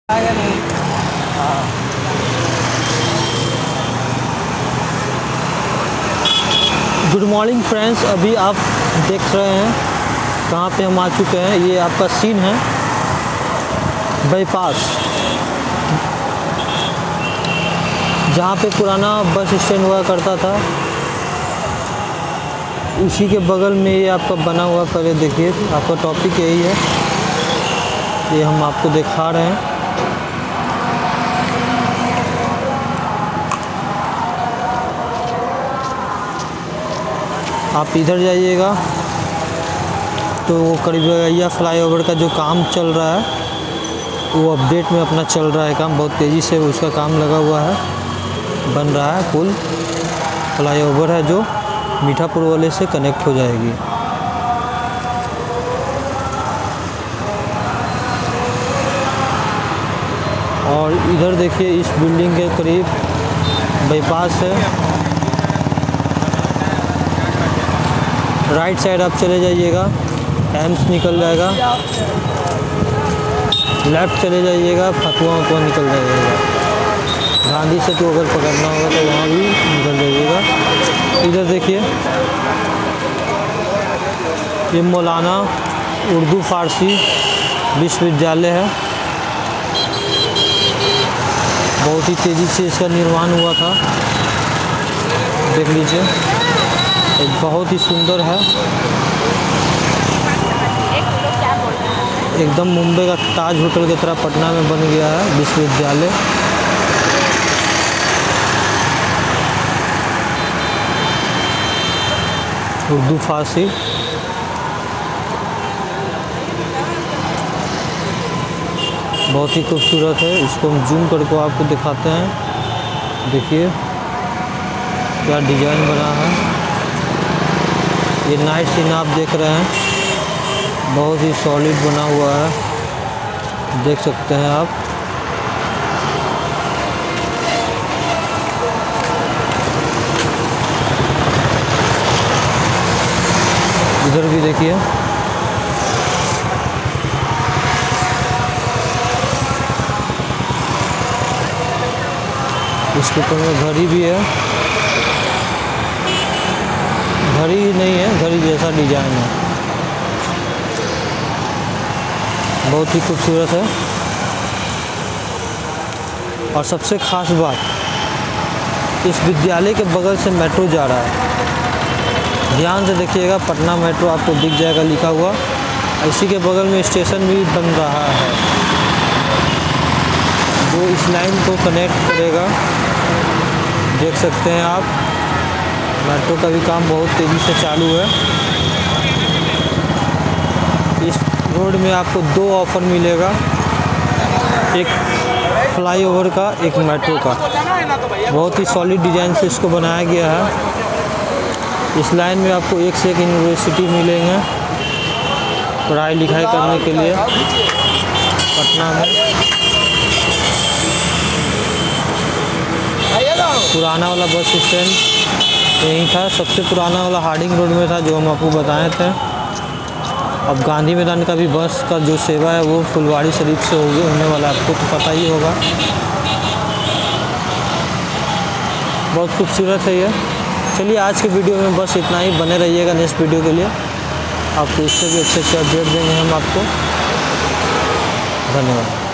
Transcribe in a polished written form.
Good morning friends, अभी आप देख रहे हैं कहाँ पे हम आ चुके हैं। ये आपका सीन है बाईपास, जहाँ पे पुराना बस स्टैंड हुआ करता था। उसी के बगल में ये आपका बना हुआ, पहले देखिए आपका टॉपिक यही है, ये हम आपको दिखा रहे हैं। आप इधर जाइएगा तो वो करीबगैया फ्लाईओवर का जो काम चल रहा है वो अपडेट में अपना चल रहा है काम, बहुत तेज़ी से उसका काम लगा हुआ है, बन रहा है। पुल फ्लाईओवर है जो मीठापुर वाले से कनेक्ट हो जाएगी। और इधर देखिए इस बिल्डिंग के करीब बाईपास है। राइट साइड आप चले जाइएगा, एम्स निकल जाएगा। लेफ़्ट चले जाइएगा, फतुआ निकल जाइएगा। गांधी से तो अगर पकड़ना होगा तो वहाँ भी निकल जाइएगा। इधर देखिए ये मौलाना उर्दू फ़ारसी विश्वविद्यालय है। बहुत ही तेज़ी से इसका निर्माण हुआ था, देख लीजिए, बहुत ही सुंदर है। एकदम मुंबई का ताज होटल की तरह पटना में बन गया है विश्वविद्यालय। उर्दू फारसी बहुत ही खूबसूरत है। इसको हम जूम करके आपको दिखाते हैं। देखिए क्या डिज़ाइन बना है। ये नाइट सीन आप देख रहे हैं, बहुत ही सॉलिड बना हुआ है, देख सकते हैं आप। इधर भी देखिए, इसके ऊपर में घड़ी भी है। घड़ी नहीं है, घड़ी जैसा डिजाइन है, बहुत ही खूबसूरत है। और सबसे ख़ास बात, इस विद्यालय के बगल से मेट्रो जा रहा है। ध्यान से देखिएगा, पटना मेट्रो आपको दिख जाएगा लिखा हुआ। इसी के बगल में स्टेशन भी बन रहा है जो इस लाइन को कनेक्ट करेगा। देख सकते हैं आप, मेट्रो का भी काम बहुत तेज़ी से चालू है। इस रोड में आपको दो ऑफ़र मिलेगा, एक फ्लाईओवर का, एक मेट्रो का। बहुत ही सॉलिड डिज़ाइन से इसको बनाया गया है। इस लाइन में आपको एक से एक यूनिवर्सिटी मिलेंगे पढ़ाई लिखाई करने के लिए पटना में। पुराना वाला बस स्टैंड यहीं था, सबसे पुराना वाला हार्डिंग रोड में था जो हम आपको बताए थे। अब गांधी मैदान का भी बस का जो सेवा है वो फुलवाड़ी शरीफ से होने वाला है, आपको तो पता ही होगा। बहुत खूबसूरत है ये। चलिए आज के वीडियो में बस इतना ही, बने रहिएगा नेक्स्ट वीडियो के लिए, आपको इससे भी अच्छे अच्छे अपडेट देंगे हम आपको। धन्यवाद।